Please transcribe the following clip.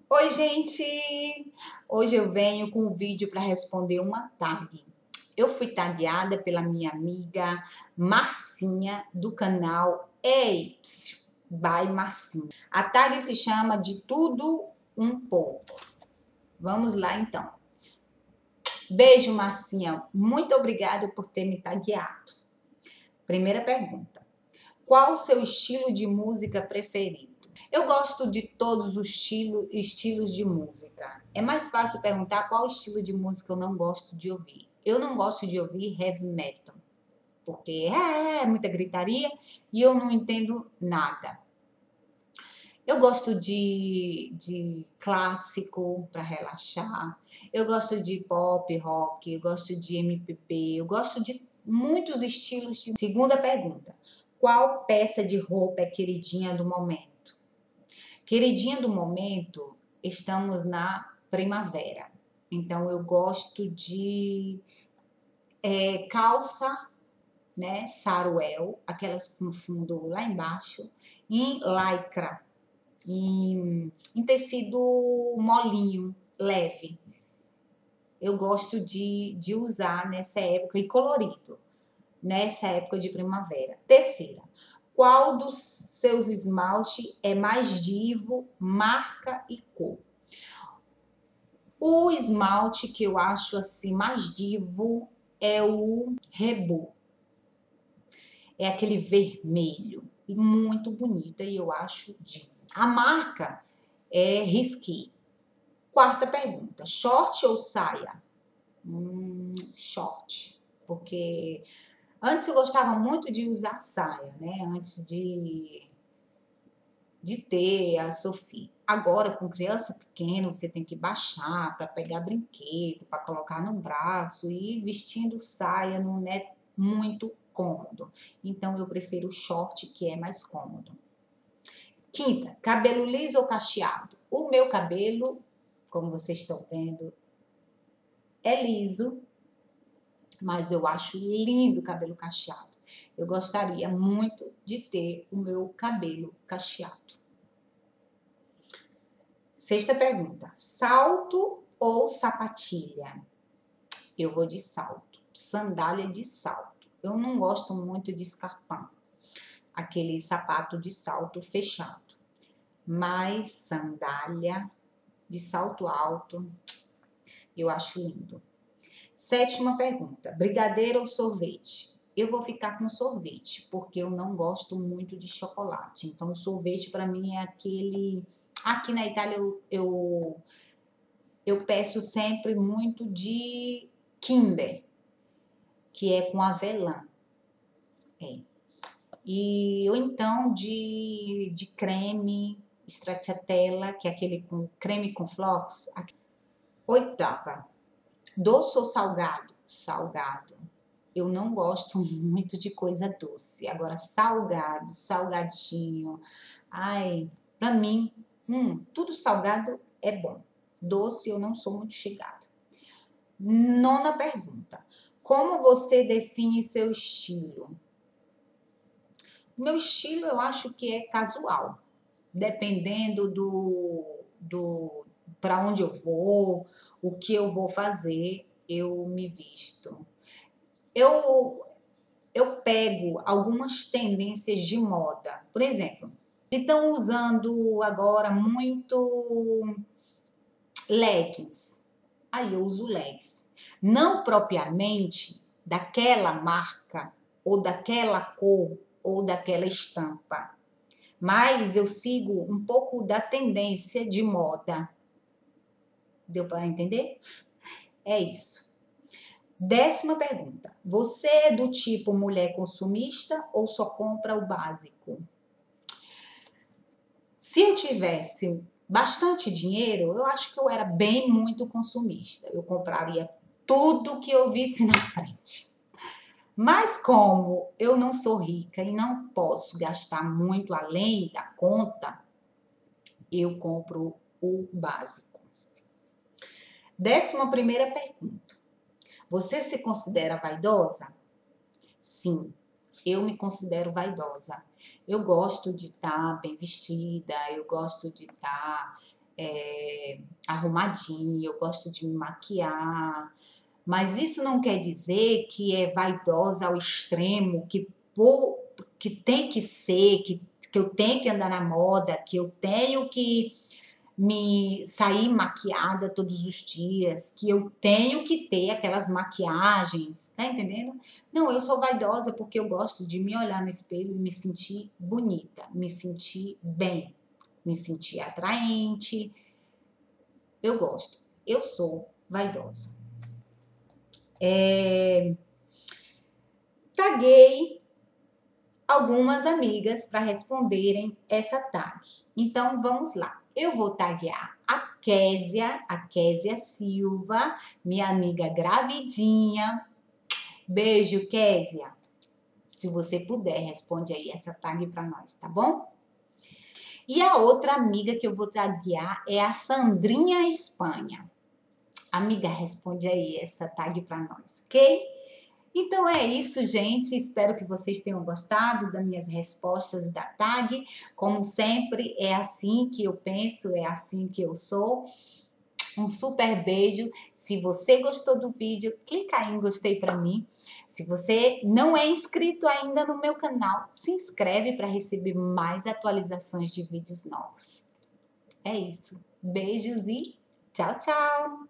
Oi, gente! Hoje eu venho com um vídeo para responder uma tag. Eu fui tagueada pela minha amiga Marcinha do canal Eips by Marcinha. A tag se chama De Tudo Um Pouco. Vamos lá então. Beijo, Marcinha. Muito obrigada por ter me tagueado. Primeira pergunta. Qual o seu estilo de música preferido? Eu gosto de todos os estilos de música. É mais fácil perguntar qual estilo de música eu não gosto de ouvir. Eu não gosto de ouvir heavy metal, porque é muita gritaria e eu não entendo nada. Eu gosto de clássico para relaxar. Eu gosto de pop, rock, eu gosto de MPB, eu gosto de muitos estilos de... Segunda pergunta. Qual peça de roupa é queridinha do momento? Queridinha do momento, estamos na primavera. Então, eu gosto de calça, né, saruel, aquelas com fundo lá embaixo, em lycra, em tecido molinho, leve. Eu gosto de usar nessa época, e colorido, nessa época de primavera. Terceira, qual dos seus esmalte é mais divo, marca e cor? O esmalte que eu acho assim mais divo é o Rebô. É aquele vermelho e muito bonita e eu acho divo. A marca é Risqué. Quarta pergunta, short ou saia? Short, porque antes eu gostava muito de usar saia, né? Antes de ter a Sophie. Agora, com criança pequena, você tem que baixar para pegar brinquedo, para colocar no braço e vestindo saia não é muito cômodo. Então, eu prefiro o short, que é mais cômodo. Quinta, cabelo liso ou cacheado? O meu cabelo, como vocês estão vendo, é liso, mas eu acho lindo o cabelo cacheado. Eu gostaria muito de ter o meu cabelo cacheado. Sexta pergunta, salto ou sapatilha? Eu vou de salto, sandália de salto. Eu não gosto muito de escarpão, aquele sapato de salto fechado. Mas sandália de salto alto, eu acho lindo. Sétima pergunta, brigadeiro ou sorvete? Eu vou ficar com sorvete, porque eu não gosto muito de chocolate. Então, sorvete para mim é aquele... Aqui na Itália eu peço sempre muito de Kinder, que é com avelã. Ou então de creme stracciatella, que é aquele com creme com flocos. Oitava, doce ou salgado? Salgado. Eu não gosto muito de coisa doce. Agora, salgado, salgadinho. Ai, pra mim, tudo salgado é bom. Doce eu não sou muito chegada. Nona pergunta. Como você define seu estilo? Meu estilo eu acho que é casual. Dependendo do para onde eu vou, o que eu vou fazer, eu me visto. Eu pego algumas tendências de moda. Por exemplo, se estão usando agora muito leggings, aí eu uso leggings. Não propriamente daquela marca, ou daquela cor, ou daquela estampa. Mas eu sigo um pouco da tendência de moda. Deu para entender? É isso. Décima pergunta. Você é do tipo mulher consumista ou só compra o básico? Se eu tivesse bastante dinheiro, eu acho que eu era bem muito consumista. Eu compraria tudo que eu visse na frente. Mas como eu não sou rica e não posso gastar muito além da conta, eu compro o básico. 11ª pergunta. Você se considera vaidosa? Sim, eu me considero vaidosa. Eu gosto de estar bem vestida, eu gosto de estar arrumadinha, eu gosto de me maquiar, mas isso não quer dizer que é vaidosa ao extremo, que tem que ser, que eu tenho que andar na moda, que eu tenho que me sair maquiada todos os dias, que eu tenho que ter aquelas maquiagens, tá entendendo? Não, eu sou vaidosa porque eu gosto de me olhar no espelho e me sentir bonita, me sentir bem, me sentir atraente. Eu gosto, eu sou vaidosa. Taguei algumas amigas para responderem essa tag. Então, vamos lá. Eu vou taguear a Késia Silva, minha amiga gravidinha. Beijo, Késia. Se você puder, responde aí essa tag para nós, tá bom? E a outra amiga que eu vou taguear é a Sandrinha Espanha. Amiga, responde aí essa tag para nós, ok? Então é isso, gente. Espero que vocês tenham gostado das minhas respostas da tag. Como sempre, é assim que eu penso, é assim que eu sou. Um super beijo. Se você gostou do vídeo, clica aí em gostei para mim. Se você não é inscrito ainda no meu canal, se inscreve para receber mais atualizações de vídeos novos. É isso. Beijos e tchau, tchau!